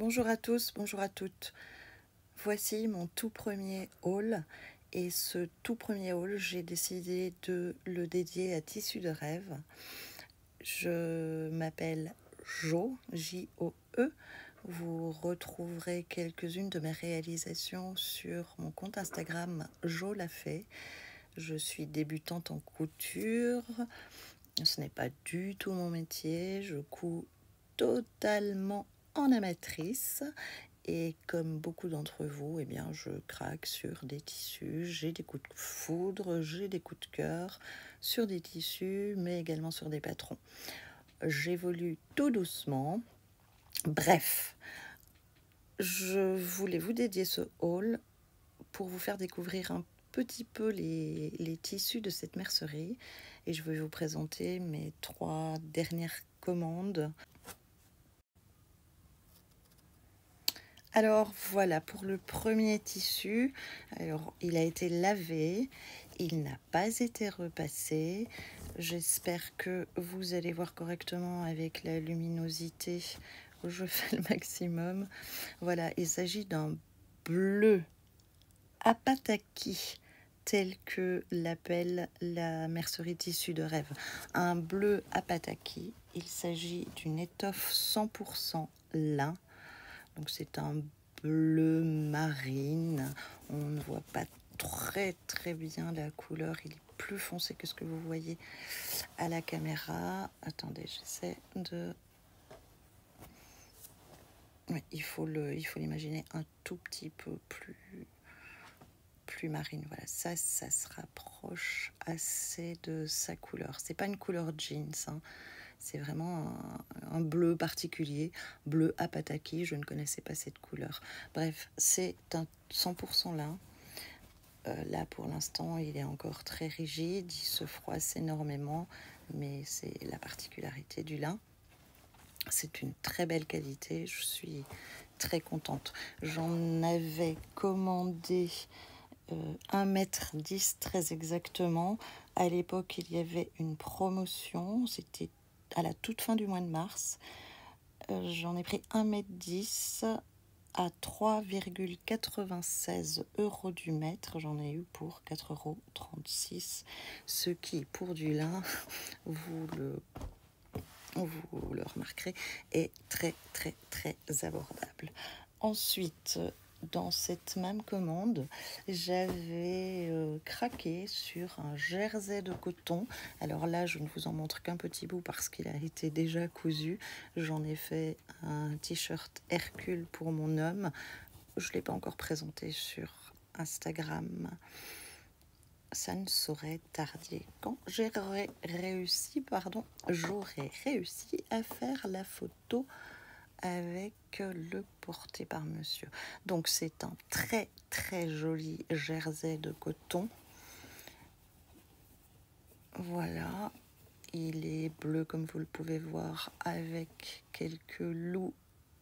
Bonjour à tous, bonjour à toutes. Voici mon tout premier haul et ce tout premier haul, j'ai décidé de le dédier à Tissu de rêve. Je m'appelle Jo, J-O-E. Vous retrouverez quelques-unes de mes réalisations sur mon compte Instagram Jo l'a fait. Je suis débutante en couture. Ce n'est pas du tout mon métier. Je couds totalement en amatrice. Et comme beaucoup d'entre vous, eh bien, je craque sur des tissus. J'ai des coups de foudre, j'ai des coups de cœur sur des tissus, mais également sur des patrons. J'évolue tout doucement. Bref, je voulais vous dédier ce haul pour vous faire découvrir un petit peu les tissus de cette mercerie. Et je vais vous présenter mes 3 dernières commandes. Alors voilà, pour le premier tissu, alors il a été lavé, il n'a pas été repassé. J'espère que vous allez voir correctement avec la luminosité. Je fais le maximum. Voilà, il s'agit d'un bleu apataki, tel que l'appelle la mercerie Tissu de rêve. Un bleu apataki, il s'agit d'une étoffe 100% lin. Donc c'est un bleu marine. On ne voit pas très bien la couleur. Il est plus foncé que ce que vous voyez à la caméra. Attendez, j'essaie de... Oui, il faut l'imaginer un tout petit peu plus marine. Voilà, ça se rapproche assez de sa couleur. C'est pas une couleur jeans, hein. C'est vraiment un bleu particulier, bleu apataki, je ne connaissais pas cette couleur. Bref, c'est un 100% lin. Là, pour l'instant, il est encore très rigide, il se froisse énormément, mais c'est la particularité du lin. C'est une très belle qualité, je suis très contente. J'en avais commandé 1,10 m très exactement. À l'époque, il y avait une promotion, c'était à la toute fin du mois de mars. J'en ai pris 1,10 m à 3,96 € du mètre. J'en ai eu pour 4,36 €, ce qui, pour du lin, vous le remarquerez, est très abordable. Ensuite, dans cette même commande, j'avais craqué sur un jersey de coton. Alors là, je ne vous en montre qu'un petit bout parce qu'il a été déjà cousu. J'en ai fait un t-shirt Hercule pour mon homme. Je ne l'ai pas encore présenté sur Instagram. Ça ne saurait tarder. Quand j'aurai réussi à faire la photo avec le porté par monsieur. Donc c'est un très joli jersey de coton. Voilà, il est bleu comme vous le pouvez voir avec quelques loups.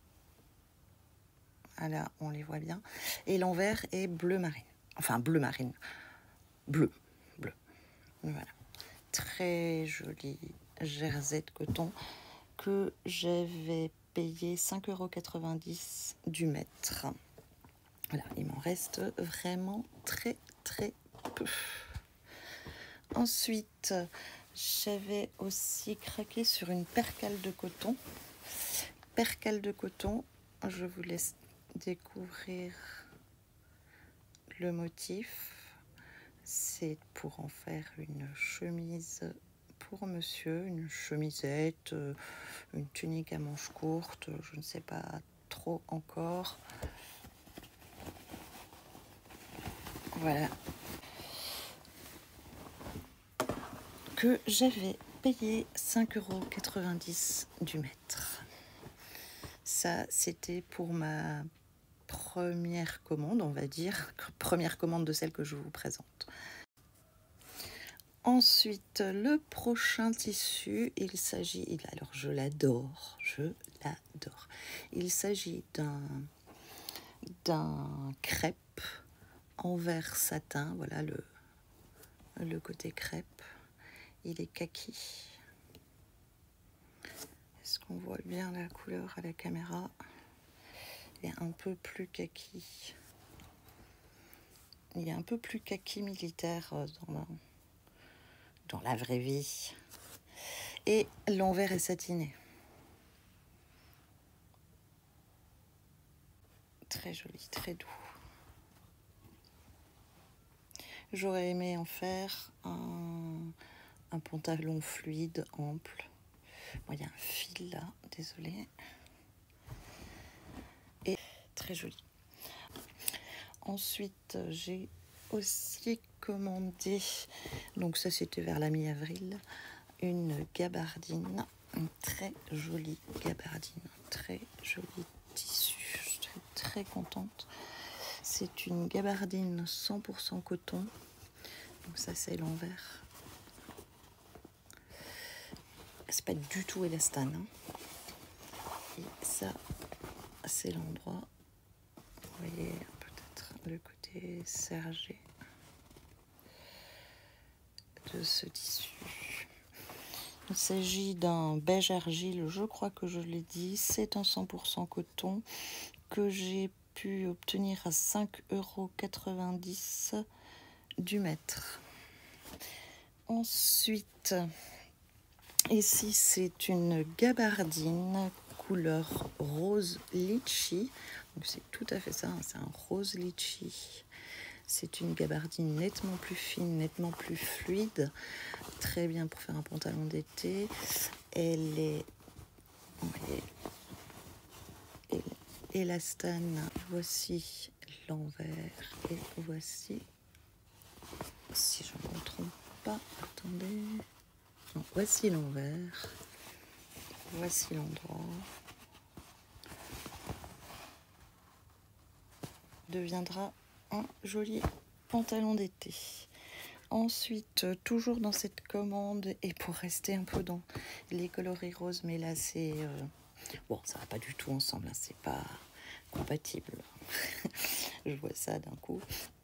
Voilà, on les voit bien. Et l'envers est bleu marine. Enfin bleu marine. Bleu. Voilà. Très joli jersey de coton que j'avais payé 5,90 € du mètre. Voilà, il m'en reste vraiment très peu. Ensuite, j'avais aussi craqué sur une percale de coton. Percale de coton, je vous laisse découvrir le motif. C'est pour en faire une chemise pour monsieur, une chemisette, une tunique à manches courtes, je ne sais pas trop encore. Voilà. Que j'avais payé 5,90 € du mètre. Ça, c'était pour ma première commande, on va dire. Première commande de celle que je vous présente. Ensuite, le prochain tissu, il s'agit... Alors, je l'adore. Il s'agit d'un crêpe envers satin. Voilà le côté crêpe. Il est kaki. Est-ce qu'on voit bien la couleur à la caméra? Il est un peu plus kaki. Il est un peu plus kaki militaire dans la vraie vie. Et l'envers est satiné. Très joli, très doux. J'aurais aimé en faire un pantalon fluide, ample. Bon, il y a un fil là, désolé. Et très joli. Ensuite, j'ai aussi commandé, donc ça c'était vers la mi-avril, une gabardine, une très jolie gabardine, très joli tissu. Je suis très contente. C'est une gabardine 100% coton. Donc ça c'est l'envers. C'est pas du tout élastane. Hein. Et ça c'est l'endroit. Vous voyez peut-être le côté sergé de ce tissu. Il s'agit d'un beige argile, je crois que je l'ai dit. C'est un 100% coton que j'ai pu obtenir à 5,90 € du mètre. Ensuite, ici c'est une gabardine couleur rose litchi. Donc c'est tout à fait ça, hein, c'est un rose litchi. C'est une gabardine nettement plus fine, nettement plus fluide. Très bien pour faire un pantalon d'été. Elle est élastane. Voici l'envers et voici, si je ne me trompe pas, attendez. Non, voici l'envers. Voici l'endroit. Deviendra un joli pantalon d'été. Ensuite, toujours dans cette commande, et pour rester un peu dans les coloris roses, mais là c'est... bon, ça va pas du tout ensemble, hein, c'est pas compatible. Je vois ça d'un coup.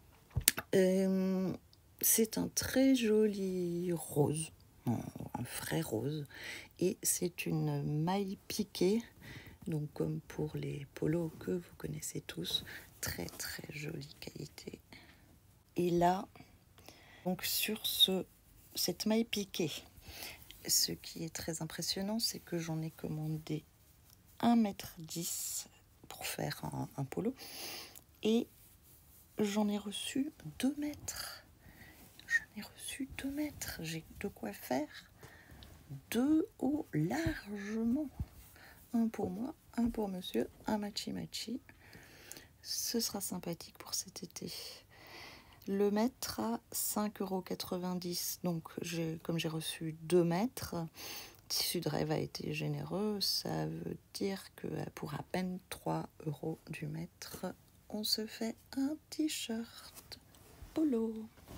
C'est un très joli rose, un frais rose, et c'est une maille piquée, donc comme pour les polos que vous connaissez tous, très très jolie qualité. Et là, donc sur cette maille piquée, ce qui est très impressionnant, c'est que j'en ai commandé 1,10 m pour faire un polo, et j'en ai reçu 2 mètres. J'en ai reçu 2 mètres. J'ai de quoi faire 2 hauts largement. Un pour moi, un pour monsieur, un matchy-matchy. Ce sera sympathique pour cet été. Le mètre à 5,90 €. Donc, comme j'ai reçu 2 mètres, Tissu de Rêve a été généreux. Ça veut dire que pour à peine 3 € du mètre, on se fait un t-shirt polo.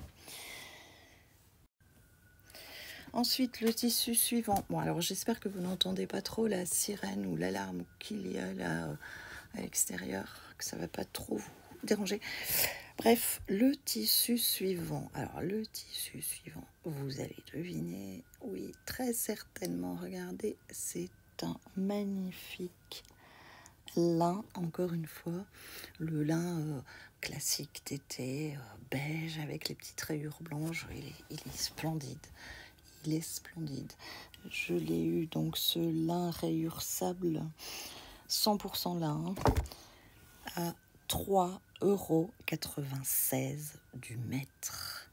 Ensuite, le tissu suivant. Bon, alors j'espère que vous n'entendez pas trop la sirène ou l'alarme qu'il y a là à l'extérieur, que ça ne va pas trop vous déranger. Bref, le tissu suivant. Alors, le tissu suivant, vous avez deviné, oui, très certainement. Regardez, c'est un magnifique lin, encore une fois. Le lin classique d'été, beige, avec les petites rayures blanches. Il est splendide. Il est splendide. Je l'ai eu, donc, ce lin rayure sable, 100% lin, à 3,96 € du mètre.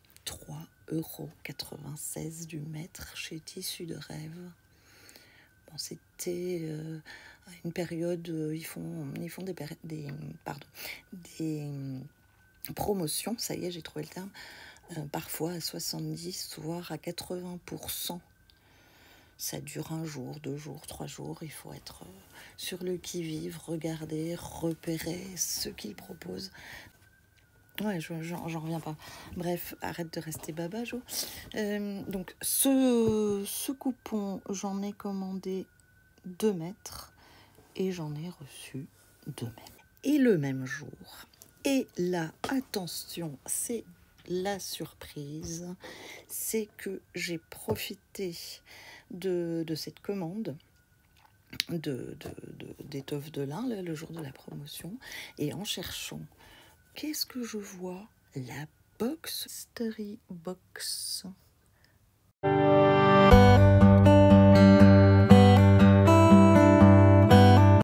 3,96 € du mètre chez Tissu de Rêve. Bon, c'était à une période, ils font des promotions, ça y est, j'ai trouvé le terme, parfois à 70, voire à 80%. Ça dure 1 jour, 2 jours, 3 jours. Il faut être sur le qui-vive, regarder, repérer ce qu'ils proposent. Ouais, j'en reviens pas. Bref, arrête de rester baba, Jo. Donc, ce coupon, j'en ai commandé 2 mètres et j'en ai reçu 2 mètres. Et le même jour, et là, attention, c'est la surprise, c'est que j'ai profité de cette commande d'étoffe de lin là, le jour de la promotion, et en cherchant, qu'est-ce que je vois? La box, Mystery Box.